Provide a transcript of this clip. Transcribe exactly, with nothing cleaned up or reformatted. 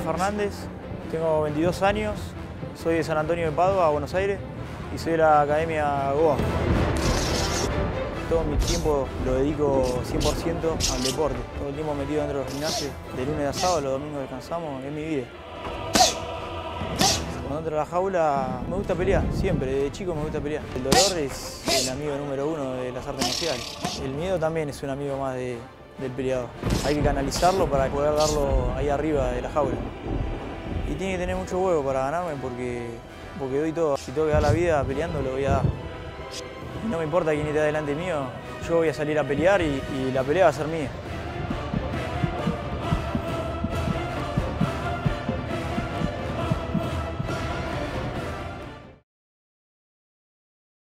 Fernández, tengo veintidós años, soy de San Antonio de Padua, Buenos Aires, y soy de la Academia Goa. Todo mi tiempo lo dedico cien por ciento al deporte, todo el tiempo metido dentro de los gimnasios, de lunes a sábado, los domingos descansamos, es mi vida. Cuando entro a la jaula me gusta pelear, siempre, desde chico me gusta pelear. El dolor es el amigo número uno de las artes marciales. El miedo también es un amigo más de, del peleador. Hay que canalizarlo para poder darlo ahí arriba de la jaula. Y tiene que tener mucho huevo para ganarme porque, porque doy todo. Si tengo que dar la vida peleando, lo voy a dar. No me importa quién esté delante mío, yo voy a salir a pelear y, y la pelea va a ser mía.